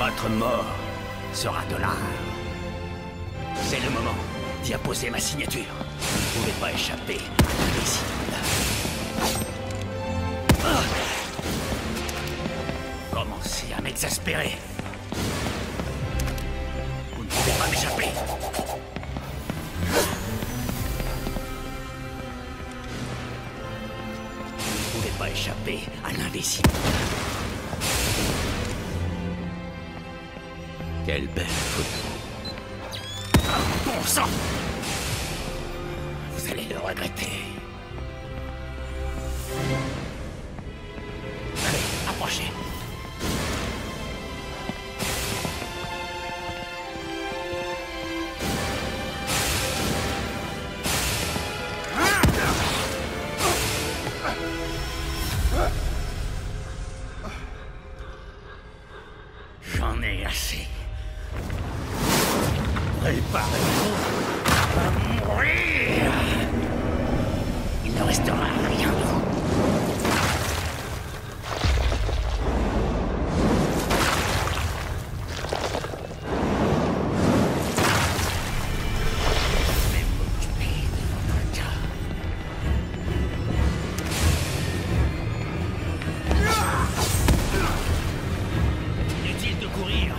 Votre mort sera de l'art. C'est le moment d'y apposer ma signature. Vous ne pouvez pas échapper à l'indicible. Commencez à m'exaspérer. Vous ne pouvez pas m'échapper. Vous ne pouvez pas échapper à l'invisible. Quelle belle photo. Bon sang! Vous allez le regretter. Allez, approchez. J'en ai assez. Préparez-vous à mourir. Il ne restera rien de vous. Je vais m'occuper de votre cas. Inutile de courir.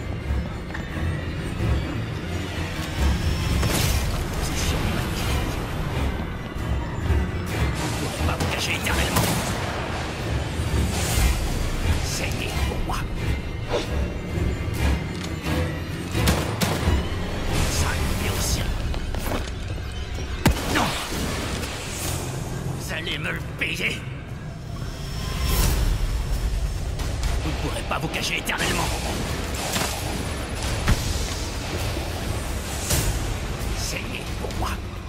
Éternellement. Saignez pour moi. Sale béotien. Non. Vous allez me le payer. Vous ne pourrez pas vous cacher éternellement. Saignez pour moi.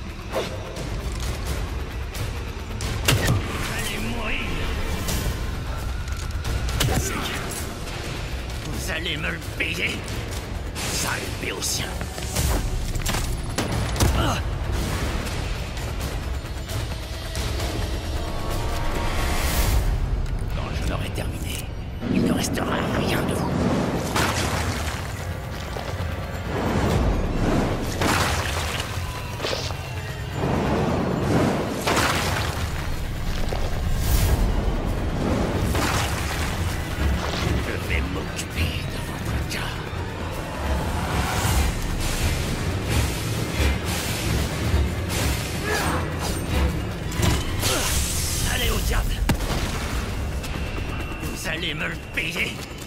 Vous allez me le payer, sale béotien. Quand je l'aurai terminé, il ne restera rien de vous. Je vais m'occuper de votre cas. Allez au diable. Vous allez me le payer.